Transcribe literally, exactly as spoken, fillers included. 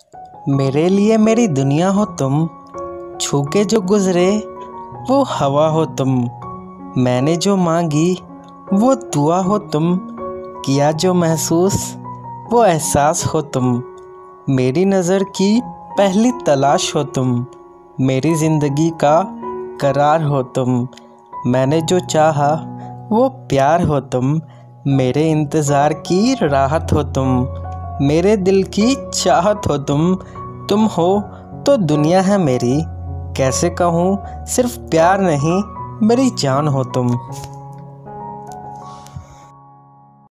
मेरे लिए मेरी दुनिया हो तुम, छू के जो गुज़रे वो हवा हो तुम। मैंने जो मांगी वो दुआ हो तुम, किया जो महसूस वो एहसास हो तुम। मेरी नज़र की पहली तलाश हो तुम, मेरी ज़िंदगी का करार हो तुम। मैंने जो चाहा वो प्यार हो तुम, मेरे इंतज़ार की राहत हो तुम। मेरे दिल की चाहत हो तुम, तुम हो तो दुनिया है मेरी। कैसे कहूँ सिर्फ़ प्यार नहीं, मेरी जान हो तुम।